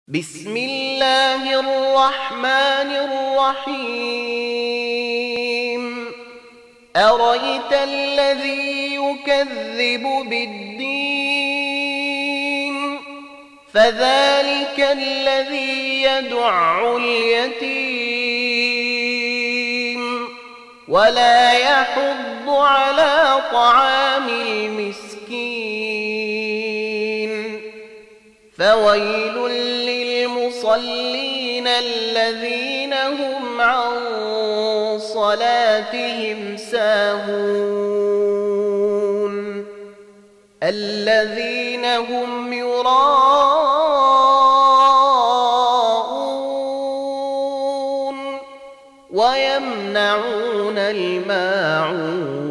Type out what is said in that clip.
بسم الله الرحمن الرحيم. أرأيت الذي يكذب بالدين فذلك الذي يدع اليتيم ولا يحض على طعام المسكين فويل للمصلين الذين هم عن صلاتهم ساهون الذين هم يراءون ويمنعون الماعون.